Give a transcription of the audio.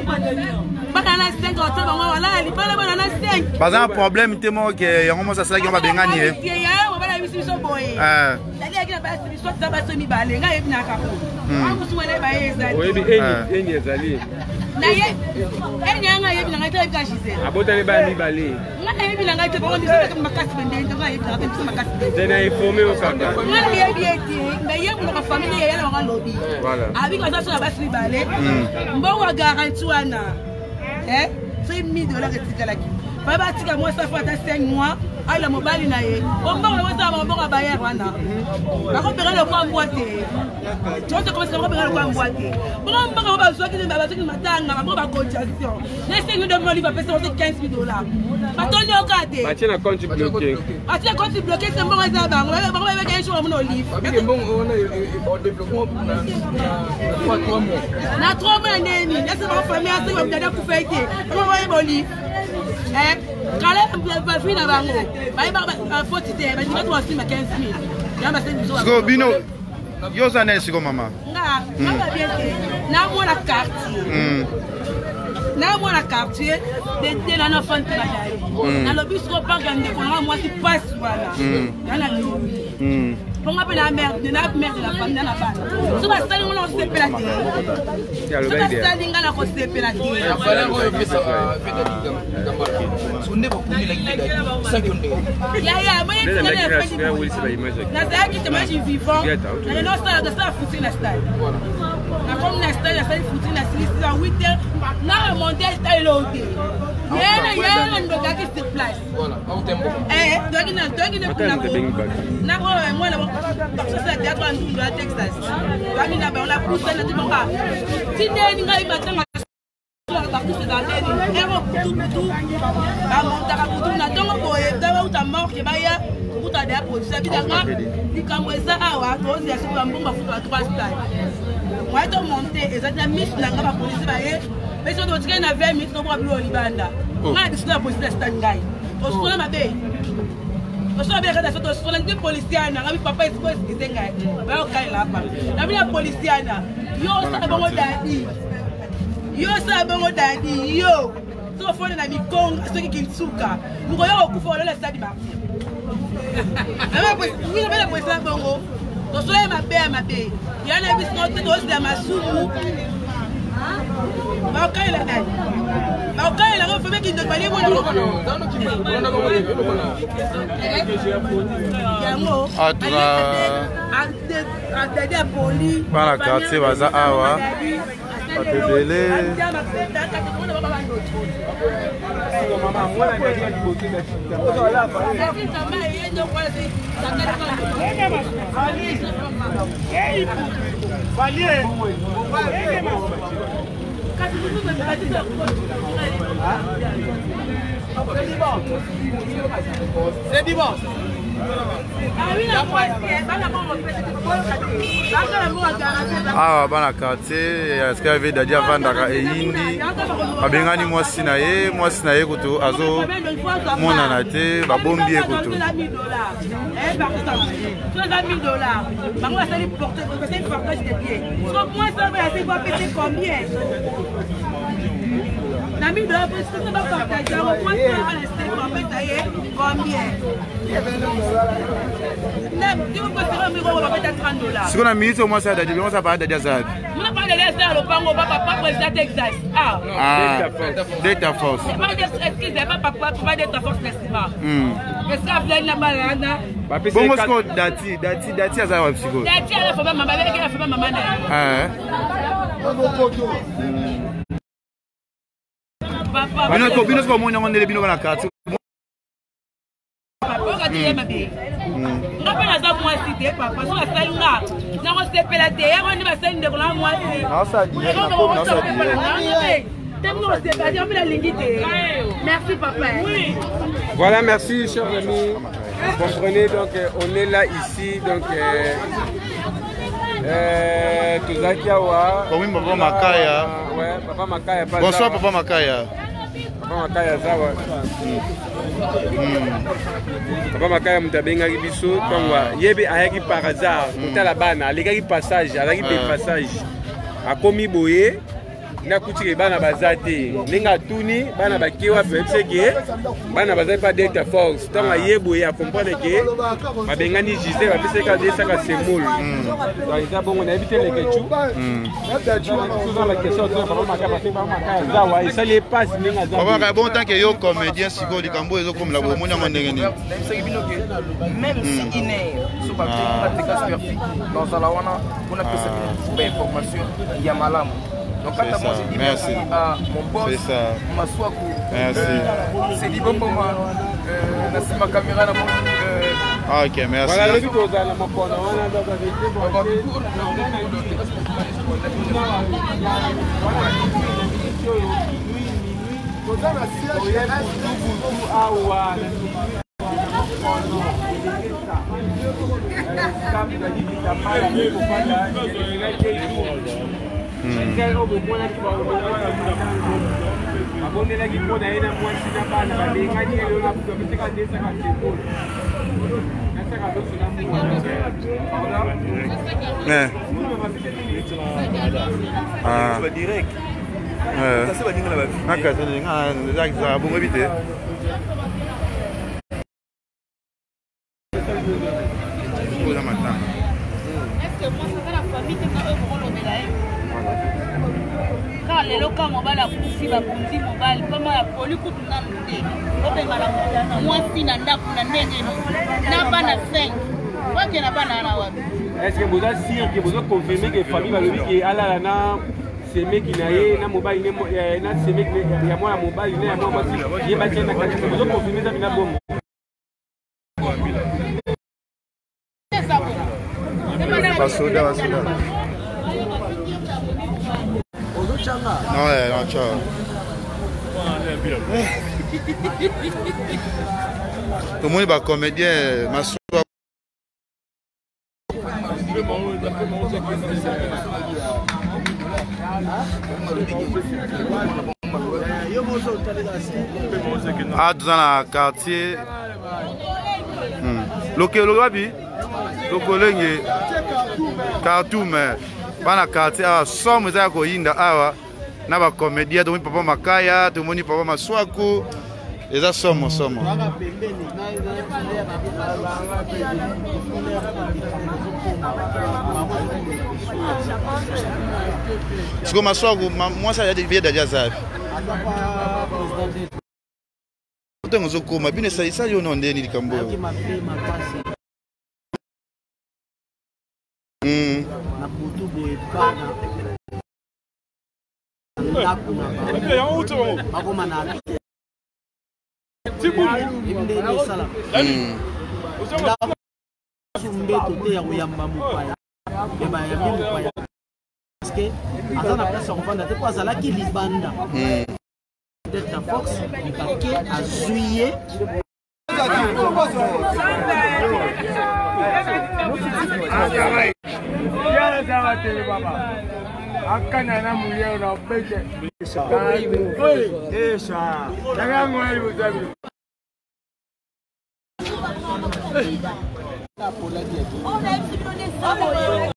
Par exemple, problème, tu m'as dit que on ça c'est qui on va gagner. Moi, ça fait 5 mois. Ah, la mobile na ye. On va le bailler wana. Par contre, le coin boité. Tu vois comment ça va le coin boité. Bon, on va jouer qui matanga, on va cotisation. Laissez nous demander va payer $15,000. Maintenant le regardez. Mathieu na compte bloqué. Mathieu compte bloqué c'est bon ça ba. On va gagner sur mon livre. Parce que bon on développement na 3 mois. Na 3 mois neni. Laissez ma famille à ce que vous allez pour fêter. On va envoyer mon livre. Eh, quand la fille n'a pas faut te dire, mais tu vas toi aussi ma 15,000. Ya ma c'est Go bino. Yo ça n'est siko mama. Na bien na moi la carte. Na moi la carte de na enfant qui va aller. Na le bus ko pas gagner pour moi si passe voilà. Na na pour moi la merde de la famille na ba. So ba stali on se pelater. So ba stali ngana ko se pelater. Ya fala ko pesa sunne ko kuni lagi seconde. Ya moi tu na ça qui te image vivant. Na no ça foutu na style. Na comme na style ça foutu na 8h. Na monter style l'autre. Yena ndo gaki sur place. Voilà, au tempo. Dogi na na moi là parce que ça théâtre en Texas. Dogi na ba on la pousse na tibonga. Si ndeni ngai batanga partout c'est dans les héros tout ba monta ka na tongo boye dawa uta mort ke baya uta da producer bidanga likamweza awa tozi ya siku mbumba futu à 3 stars. Moi to monter exactement miss na ngaba police ba ye. Mais si on tient 20 minutes, on va plus libanda. On a décidé de poser la stand-by. On se fait ma bête. On se fait quand on se fait les policiers, on a papa est quoi ce qu'ils ont gagné. On va au cas là pas. La vie policier yo ça bon dadi. Yo ça bon dadi yo. So faut na mi kong ceux qui kinsuka. Nous voyons au coup la stade martyr. Alors oui la belle policier bongo. On se fait ma bête. Il y a les biscuits de la masumu. Para quartier baza awa. Atebele. C'est dimanche. Ah, bana quartier, est-ce qu'il y avait d'ailleurs Vandaka et Indi? Abengani mwasi na ye kutu azo mona na te ba bombi e kutu. $100,000. Bango ça lui porter c'est une partage de pieds. Donc moi ça va c'est quoi péter combien? Na $1,000 parce que ça va partager au moins ça va rester combien? Si on a mis au moins ça d'ailleurs, on ça parle d'ailleurs ça. On a parlé de ça le pango papa président Texas. Ah. Delta Force. Excusez pas papa pas Delta Force festival. Est-ce que vous avez la balade? Bon moi dati aza wa psycho. Dati ala fa mama avec la fa mama na. Papa. Bino ko mo nyongo ndele bino na carte. Papa ka ma be. Ngapa na za moi cité papa so asali nga. Na ko sepela te ya ko ni ba sali ndeko na moi. Na sa di na ko na sa di. Merci papa. Voilà, merci chers amis. Vous comprenez, donc on est là ici, donc Tuzakiawa. Oui, Papa Makaya. Ouais, Papa Makaya. Bonsoir Papa Makaya. Papa Makaya Zawa. Papa Makaya mutabenga biso tongwa yebe ayaki par hasard kutala bana alikaki passage alaki de passage akomi boye na kuti bana bazate ninga tuni bana bakiwa pepse ke bana bazate pas d'être force tant ayebo ya comprendre que babengani Gisèle bapese ka desaka semul donc ça bon on a évité les ketchu souvent la question de papa maka parce que papa maka zawa et ça les passe ninga zawa papa bon tant que yo comédien siko likambo ezo comme la bomoni ya ndenge ni même si iner so ba pratique superficie dans la wana on a que cette information ya malamu. Donc quand moi j'ai dit merci à mon boss, Maswaku, c'est dit bon moi, c'est ma caméra là. Ah ok, merci. Voilà le vidéo dans mon phone, direct. lelo ka mobali akufi bakundi mobali pama ya poli kutu nanu te obengana mwasi na ndako na ndenge na bana 5 wake na bana na wapi. Est-ce que vous êtes sûr que vous avez confirmé que famille va le dire que ala na seme ki na ye na mobali ne na seme ya mwa mobali ne ya mwa mwasi ye ba tena kati vous avez confirmé ça bina bongo. Basoda. Non, non, ciao. Tout le monde est comédien, ma soeur. Ah, dans le quartier. Lokolenge Khartoum bana quartier awa somme za koyinda awa na ba comédien to papa Makaya to moni papa Maswaku eza somme siko Maswaku moi ça vient déjà ça Otengo zokoma bine ça yo no ndeni likambo na butu boye pana bakoma na imbe sala mbeto te ya koyamba mopaya eba ya mopaya parce que azana place okofanda te po azalaki libanda peut-être Fox ikake azuye Akana na mulio na peke. Esha.